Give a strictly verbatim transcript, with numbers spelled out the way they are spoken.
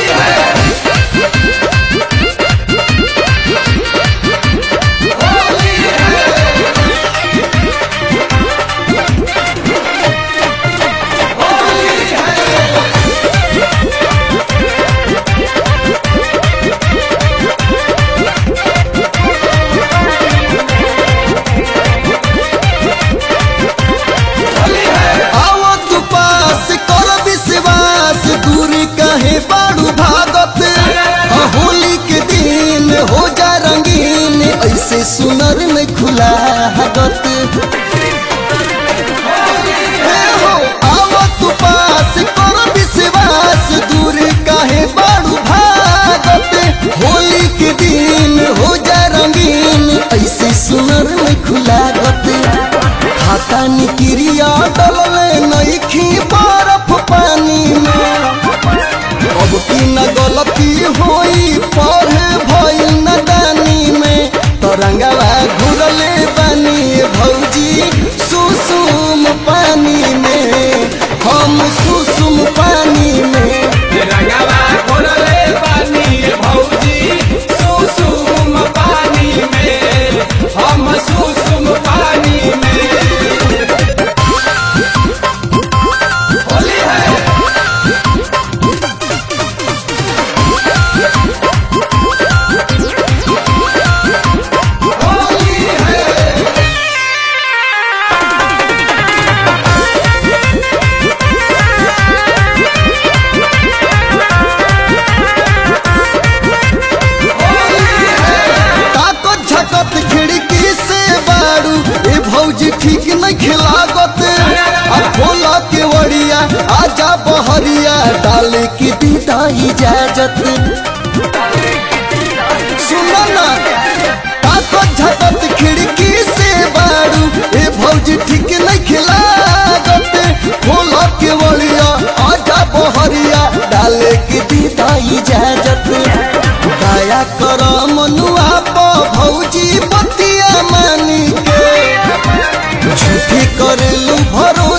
ऐसे सुनर में खुला हगत हो आओ तू पास कर विश्वास दूर काहे बाड़ू भागत होली के दिन हो जा रंगीन ऐसे सुनर में खुला गत खाता निक्रिया डलले नइखी बर्फ पानी में अब की न गलती होई पढ़े भइल न दानी में तरंगवा घुरले बानी भौजी सुसुम पानी में हम सुसुम पानी में रंगवा घुरले बानी भौजी सुसुम पानी में हम सुसुम पानी में होली है खिड़की से बारू ए भौजी ठीक नहीं खिलागत खोला के वड़िया आजा बहरिया डाले की दीदा इजाजत सुनो ना ताको झटत खिड़की से बारू ए भौजी ठीक नहीं खिलागत खोला के वड़िया आजा बहरिया डाले की दीदा इजाजत दया कर मनुआ भौजी बतिया मानी के झूठी करेलू भरो